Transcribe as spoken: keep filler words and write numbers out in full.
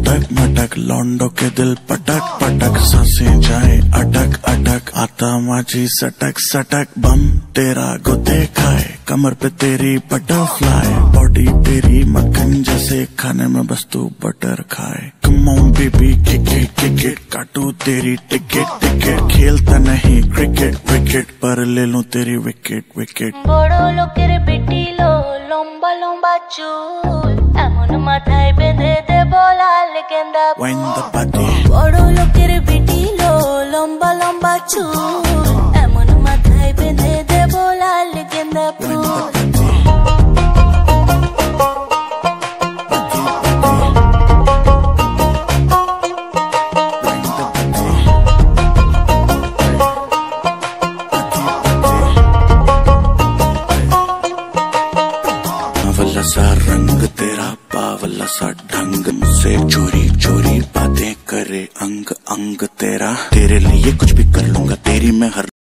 मटक मटक लौंडो के दिल पटक पटक, सांसें जाए अटक अटक, आता माझी सटक सटक, बम तेरा गुते खाए, कमर पे तेरी बटरफ्लाई, बॉडी तेरी मक्खन जैसे, खाने में बस तू बटर खाए। Come on baby kick it kick it, काटू तेरी टिकट टिकट, खेलता नहीं क्रिकेट विकेट, पर ले लूं तेरी विकेट विकेट। बड़ो लोकेर बेटी लो लंबा लंबा चूल, एमन माथाय बेঁধে দেব লাল गेंदा फूल। बड़ो लोकेर बेटी लो लंबा लंबा चूल, एमन माथाय बेঁধে দেব লাল गेंदा फूल। बावला सा रंग तेरा, बावला सा ढंग, मुझसे चोरी चोरी बातें करे अंग अंग तेरा, तेरे लिए कुछ भी कर लूंगा, तेरी मैं हर